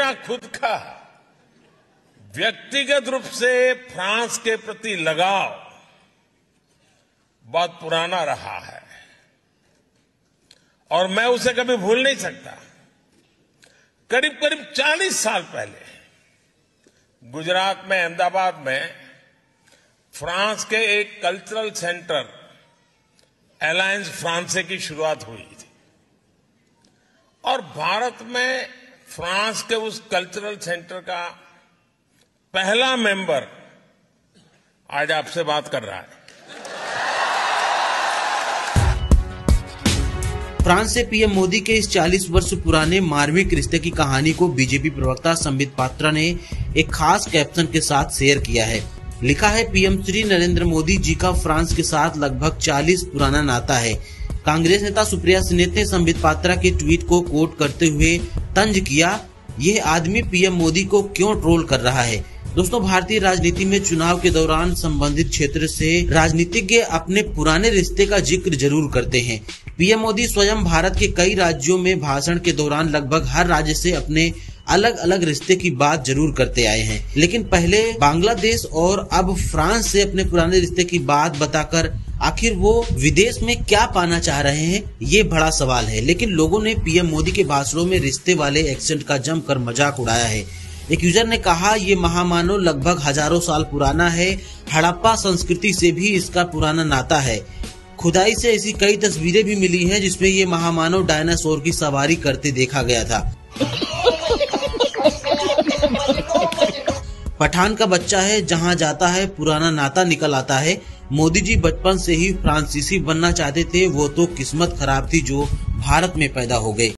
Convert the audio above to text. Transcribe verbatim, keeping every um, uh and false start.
मेरा खुद का व्यक्तिगत रूप से फ्रांस के प्रति लगाव बहुत पुराना रहा है और मैं उसे कभी भूल नहीं सकता। करीब करीब चालीस साल पहले गुजरात में, अहमदाबाद में फ्रांस के एक कल्चरल सेंटर अलायंस फ्रांसे की शुरुआत हुई थी और भारत में फ्रांस के उस कल्चरल सेंटर का पहला मेंबर आज आपसे बात कर रहा है। फ्रांस से पीएम मोदी के इस चालीस वर्ष पुराने मार्मिक रिश्ते की कहानी को बीजेपी प्रवक्ता संबित पात्रा ने एक खास कैप्शन के साथ शेयर किया है। लिखा है, पीएम श्री नरेंद्र मोदी जी का फ्रांस के साथ लगभग चालीस पुराना नाता है। कांग्रेस नेता सुप्रिया सिन्हा ने संबित पात्रा के ट्वीट को कोट करते हुए तंज किया, यह आदमी पीएम मोदी को क्यों ट्रोल कर रहा है। दोस्तों, भारतीय राजनीति में चुनाव के दौरान संबंधित क्षेत्र से राजनीतिज्ञ अपने पुराने रिश्ते का जिक्र जरूर करते हैं। पीएम मोदी स्वयं भारत के कई राज्यों में भाषण के दौरान लगभग हर राज्य से अपने अलग अलग रिश्ते की बात जरूर करते आए हैं, लेकिन पहले बांग्लादेश और अब फ्रांस से अपने पुराने रिश्ते की बात बताकर आखिर वो विदेश में क्या पाना चाह रहे हैं, ये बड़ा सवाल है। लेकिन लोगों ने पीएम मोदी के भाषणों में रिश्ते वाले एक्सेंट का जमकर मजाक उड़ाया है। एक यूजर ने कहा, ये महामानव लगभग हजारों साल पुराना है, हड़प्पा संस्कृति से भी इसका पुराना नाता है। खुदाई से ऐसी कई तस्वीरें भी मिली हैं जिसमें ये महामानव डायनासोर की सवारी करते देखा गया था। पठान का बच्चा है, जहां जाता है पुराना नाता निकल आता है। मोदी जी बचपन से ही फ्रांसीसी बनना चाहते थे, वो तो किस्मत खराब थी जो भारत में पैदा हो गए।